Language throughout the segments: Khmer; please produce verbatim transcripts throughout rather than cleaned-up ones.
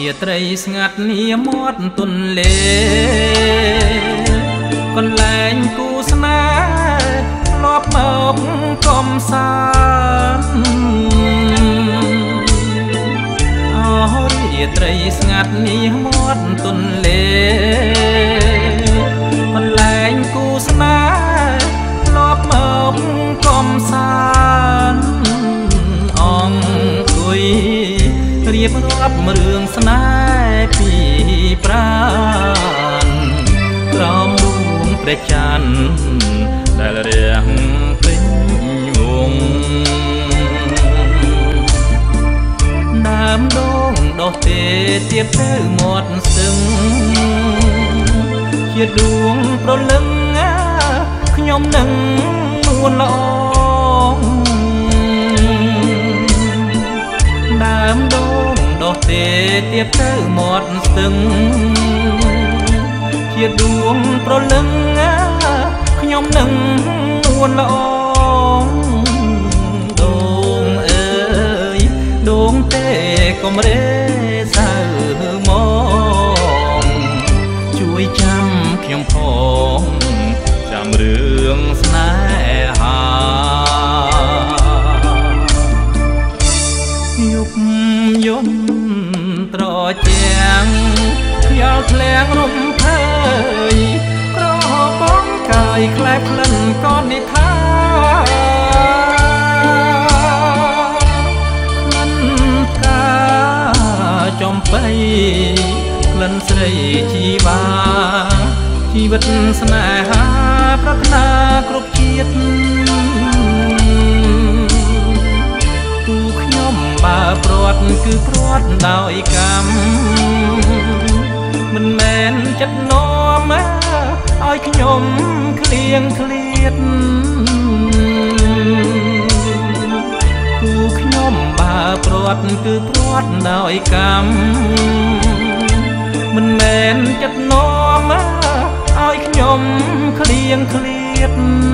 ត្រីស្ងាត់នាមាត់ទន្លេកន្លែងគូស្នេហ៍ធ្លាប់មកកំសាន្តអរាត្រីស្ងាត់នាមាត់ទន្លេកន្លែងគូស្នេហ៍ធ្លាប់មកកំសាន្តអង្គុយរៀបរាប់រឿងស្នេហ៍ពីប្រាណក្រោមដួងព្រះច័ន្ទដែលរះពេញវងដើមដងដោះទេទៀតទៅមាត់ស្ទឹងជាដួងប្រលឹងខ្ញុំនឹងនួនល្អដើមដងដោះទេទៀតទៅមាត់ស្ទឹងជាដួងប្រលឹងខ្ញុំនឹងនួនល្អដងអើយដងទេកុំរេសៅមកជួយចាំខ្ញុំផងចាំរឿងស្នេហាយុបយន់ត្រជាំងខ្យល់ធ្លាងរំភើយក្របងកាយក្លែបក្លិនកននិថាក្លិនកាចំបៃក្លិនស្រីជីវ៉ាជីវិតស្នេហាប្រាថ្នាគ្រប់ជាតិគូខ្ញុំបើព្រាត់គឺព្រាត់ដោយកម្មមិនមែនចិត្តនាំឲ្យខ្ញុំឃ្លៀងឃ្លាតគូខ្ញុំបើព្រាត់គឺព្រាត់ដោយកម្មមិនមែនចិត្តនាំឲ្យខ្ញុំឃ្លៀងឃ្លាត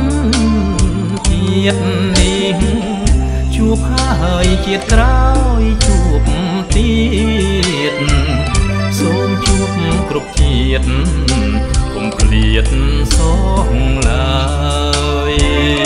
ជាតិនេះជួបហើយជាតិក្រោយជួបទៀតសូមជួបគ្រប់ជាតិកុំឃ្លាតសងឡើយ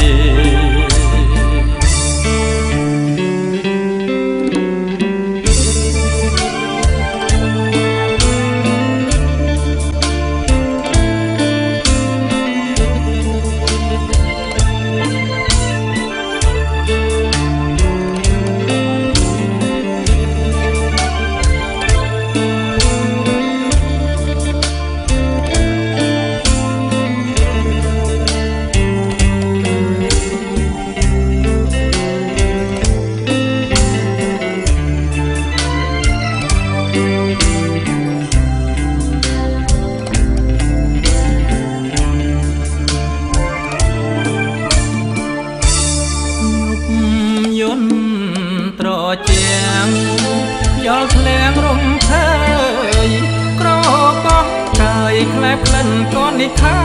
ត្រជាំងខ្យល់ធ្លាងរំភើយក្របងកាយក្លែបក្លិនកននិថា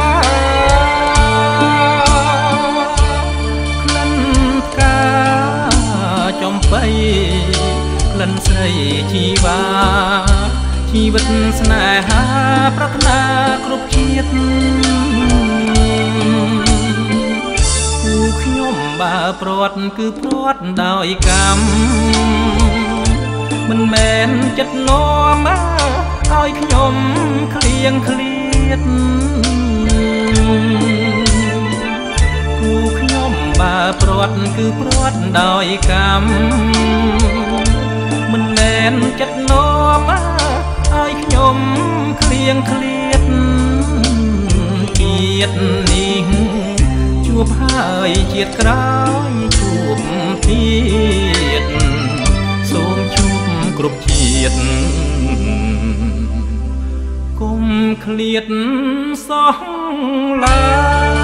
ក្លិនកាចំបៃក្លិនស្រីជីវ៉ាជីវិតស្នេហាប្រាថ្នាគ្រប់ជាតិខ្ញុំបើព្រាត់គឺព្រាត់ដោយកម្មមិនមែនចិត្តនាំឲ្យខ្ញុំឃ្លៀងឃ្លាតគូខ្ញុំបើព្រាត់គឺព្រាត់ដោយកម្មមិនមែនចិត្តនាំឲ្យខ្ញុំឃ្លៀងឃ្លាតជាតិនេះជួបហើយជាតិក្រោយជួបទៀតសូមជួបគ្រប់ជាតិកុំឃ្លាតសោះឡើយ